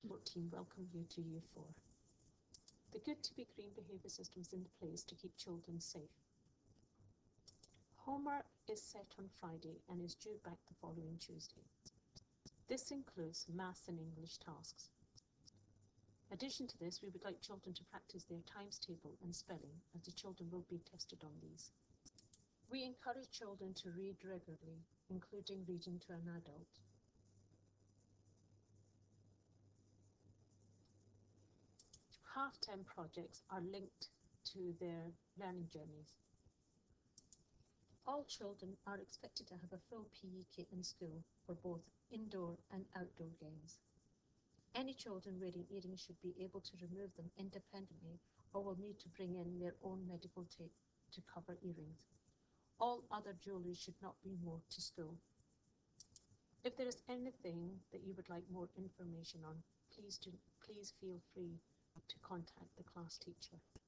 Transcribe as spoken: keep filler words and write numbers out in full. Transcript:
Team welcome you to Year four. The Good to Be Green behaviour system is in place to keep children safe. Homework is set on Friday and is due back the following Tuesday. This includes maths and English tasks. In addition to this, we would like children to practice their times table and spelling, as the children will be tested on these. We encourage children to read regularly, including reading to an adult. Half-term projects are linked to their learning journeys. All children are expected to have a full P E kit in school for both indoor and outdoor games. Any children wearing earrings should be able to remove them independently or will need to bring in their own medical tape to cover earrings. All other jewellery should not be worn to school. If there is anything that you would like more information on, please, do, please feel free to contact the class teacher.